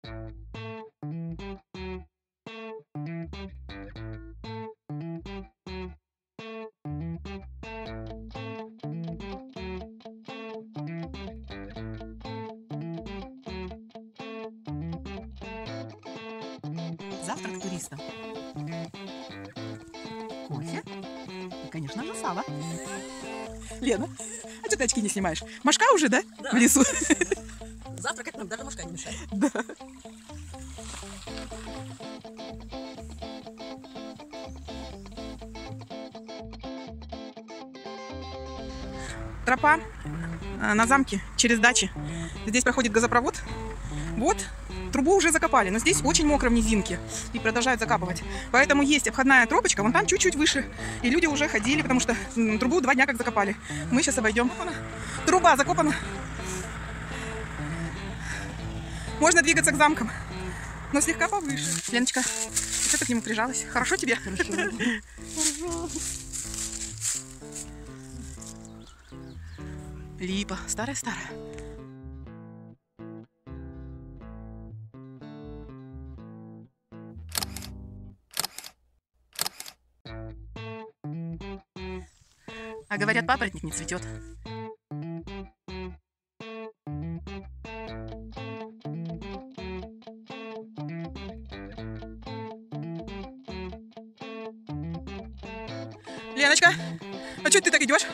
Завтрак туристов. Кофе и, конечно же, сало. Лена, а что ты очки не снимаешь? Машка уже, да? Да. В лесу. Завтракать нам даже мошка не мешает. Да. Тропа на замке через дачи. Здесь проходит газопровод. Вот, трубу уже закопали, но здесь очень мокро в низинке и продолжают закапывать. Поэтому есть обходная тропочка, вон там чуть-чуть выше. И люди уже ходили, потому что трубу 2 дня как закопали. Мы сейчас обойдем. Труба закопана. Можно двигаться к замкам, но слегка повыше. Леночка, что ты к нему прижалась? Хорошо тебе? Хорошо. Липа, старая-старая. А говорят, папоротник не цветет. Леночка, а что ты так идешь?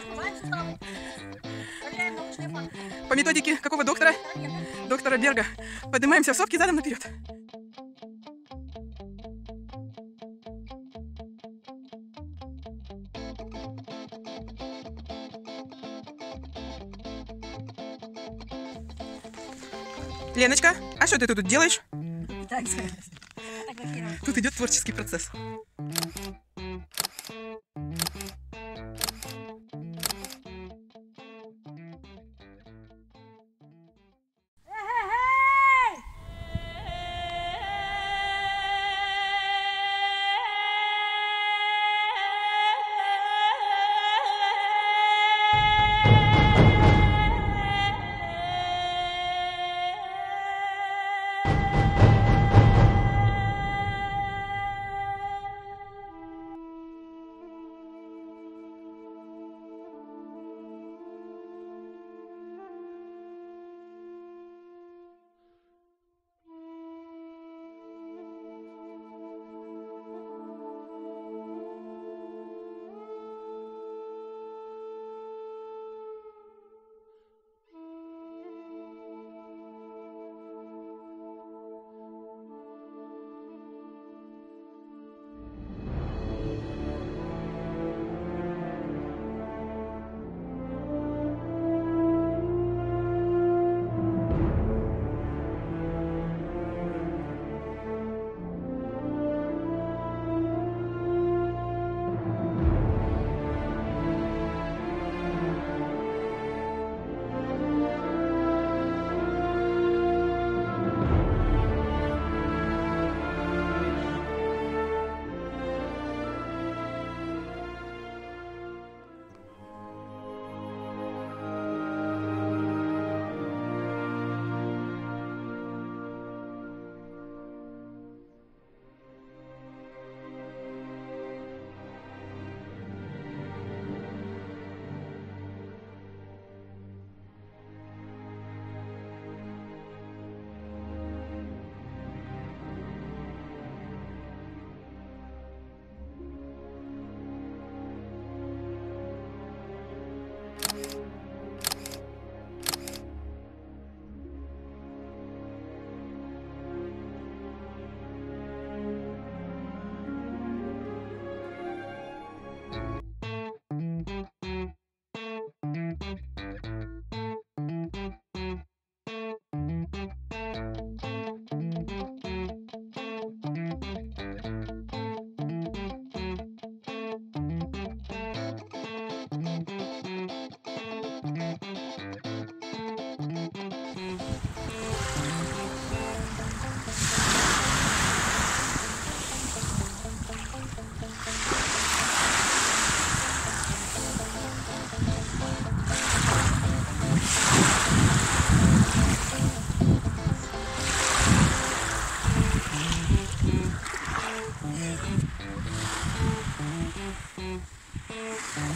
По методике какого доктора? Доктора Берга. Поднимаемся в сопки задом наперед. Леночка, а что ты тут делаешь? Тут идет творческий процесс.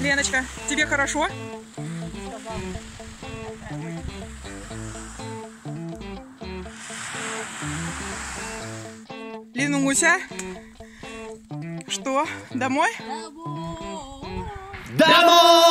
Леночка, тебе хорошо? Ленуся, что, домой? Домой!